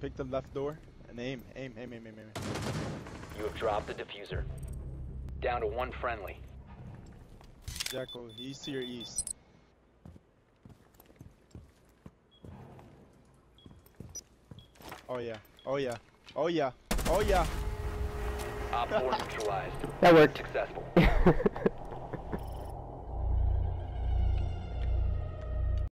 Pick the left door and aim. You have dropped the diffuser. Down to one friendly. Jackal, east to your east. Oh yeah. Op 4 neutralized. That worked. Successful.